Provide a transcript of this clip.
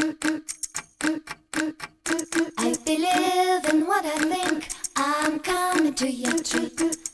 I believe in what I think. I'm coming to your tree.